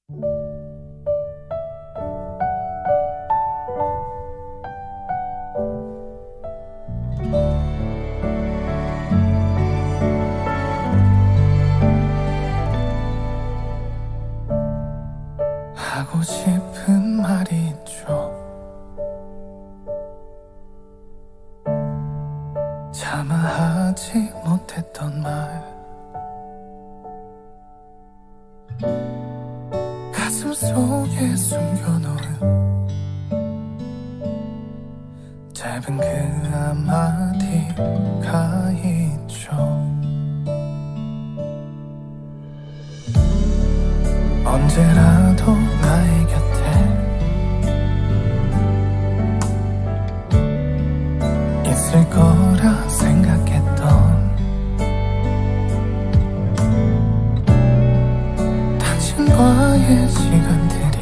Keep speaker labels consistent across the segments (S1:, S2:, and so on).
S1: 하고 싶은 말이 있죠. 차마 하지 못했던 말, 가슴 속에 숨겨놓은 짧은 그 한마디가 있죠. 언제라도 나의 곁에 있을 거라 생각했던 당신과의 시간들이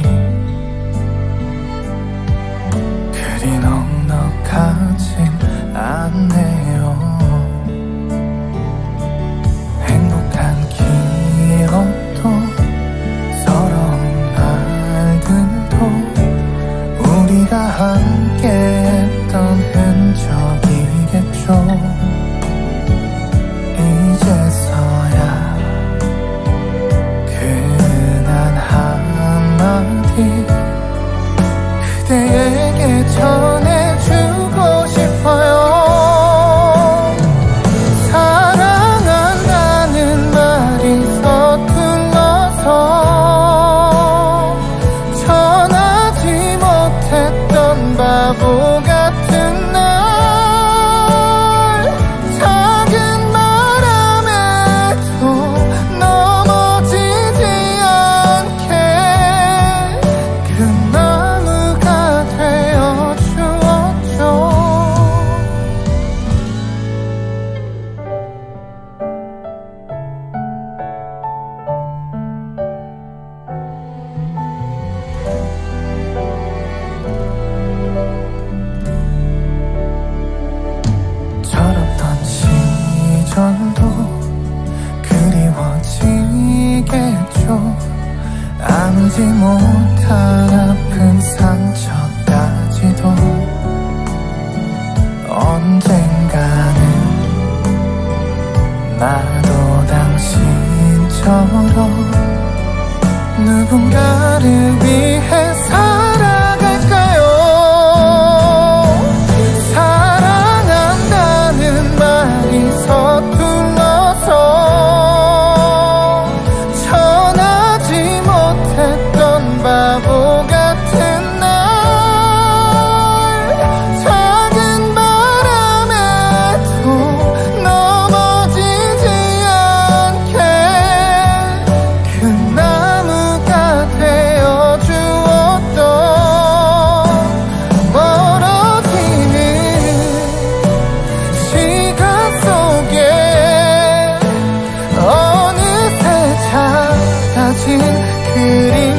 S1: 그리 넉넉하진 않네요. 행복한 기억도 우리가 함께 했던 흔적이겠죠. 이제서야 그난 한마디 그대에게 전해주고 싶어요. 사랑한다는 말이 서툴러서 바보 같은 날, 작은 바람에도 넘어지지 않게 그 나무가 되어 주었죠. 철없던 시절도 그리워지겠죠. 아물지 못한 아픈 상처까지도 언젠가는 나도 당신처럼 누군가를 위해 살아갈까요? 서툴러서 전하지 못했던 바보 같은 날, 작은 바람에도 넘어지지 않게 그 나무가 되어 주었던 멀어지는 시간 속에 어느새 작아진 그림